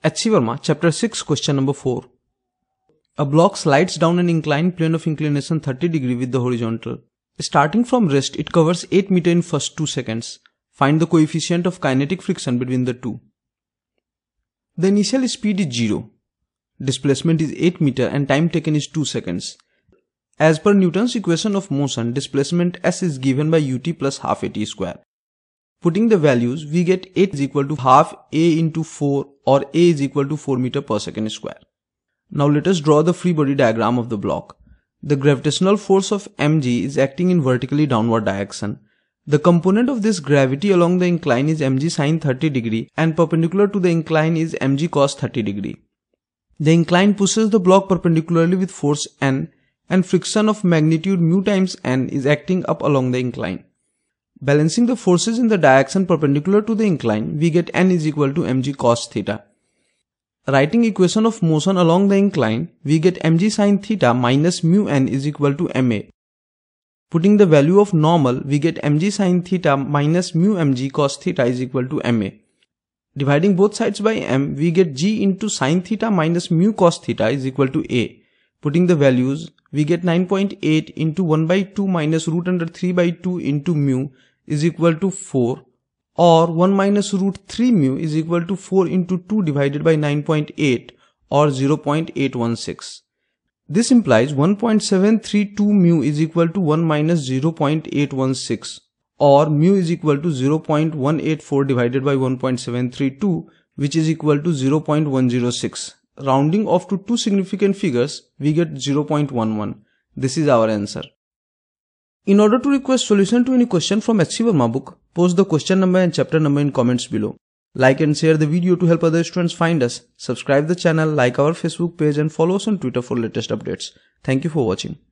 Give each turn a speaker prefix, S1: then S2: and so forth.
S1: H.C. Verma, Chapter 6, Question number 4. A block slides down an inclined plane of inclination 30 degree with the horizontal. Starting from rest, it covers 8 meter in first 2 seconds. Find the coefficient of kinetic friction between the two. The initial speed is 0. Displacement is 8 meter and time taken is 2 seconds. As per Newton's equation of motion, displacement s is given by ut plus half at square. Putting the values, we get 8 is equal to half a into 4 or a is equal to 4 meter per second square. Now let us draw the free body diagram of the block. The gravitational force of mg is acting in vertically downward direction. The component of this gravity along the incline is mg sin 30 degree and perpendicular to the incline is mg cos 30 degree. The incline pushes the block perpendicularly with force n and friction of magnitude mu times n is acting up along the incline. Balancing the forces in the direction perpendicular to the incline, we get n is equal to mg cos theta. Writing equation of motion along the incline, we get mg sin theta minus mu n is equal to ma. Putting the value of normal, we get mg sin theta minus mu mg cos theta is equal to ma. Dividing both sides by m, we get g into sin theta minus mu cos theta is equal to a. Putting the values, we get 9.8 into 1 by 2 minus root under 3 by 2 into mu is equal to 4, or 1 minus root 3 mu is equal to 4 into 2 divided by 9.8 or 0.816. This implies 1.732 mu is equal to 1 minus 0.816 or mu is equal to 0.184 divided by 1.732 which is equal to 0.106. Rounding off to two significant figures, we get 0.11. This is our answer. In order to request solution to any question from H.C. Verma book, post the question number and chapter number in comments below. Like and share the video to help other students find us. Subscribe the channel, like our Facebook page and follow us on Twitter for latest updates. Thank you for watching.